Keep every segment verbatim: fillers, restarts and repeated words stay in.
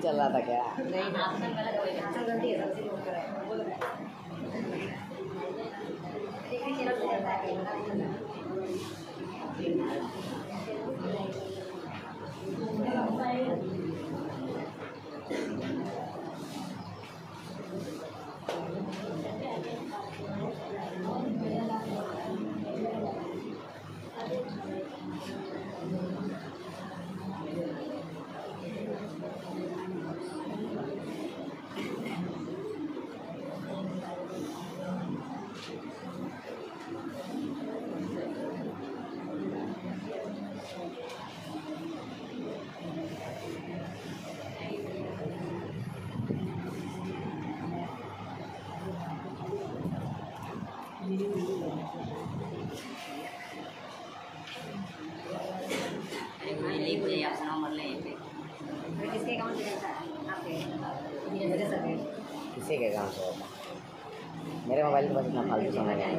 चल रहा था क्या? नहीं भाषण गलत हो गया, भाषण गलती है सबसे लोग कर रहे हैं। किसके अकाउंट में रहता है आपके? मेरे साथ किसी के अकाउंट से होता? मेरे मोबाइल के पास इतना फालतू समय नहीं है।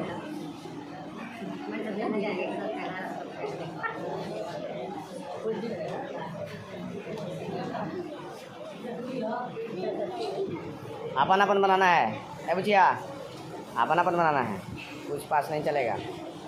अपन अपन बनाना है ए बुचिया, अपन अपन बनाना है, कुछ पास नहीं चलेगा।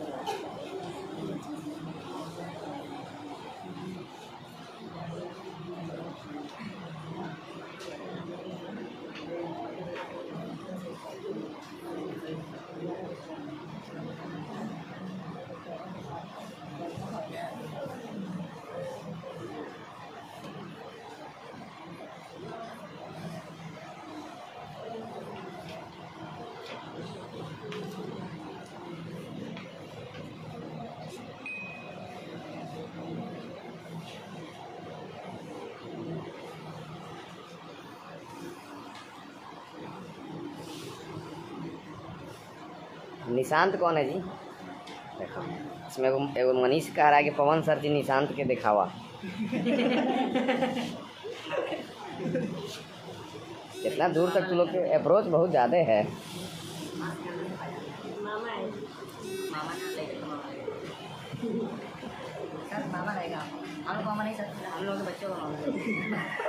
निशांत कौन है जी? देखो इसमें एगो एगो मनीष कह रहा है कि पवन सर जी निशांत के दिखावा। कितना दूर तक तुम लोग के अप्रोच बहुत ज़्यादा है। मामा है, मामा ना लेके मामा रहेगा। हम लोग मामा नहीं सकते, हम लोग के बच्चों को मामा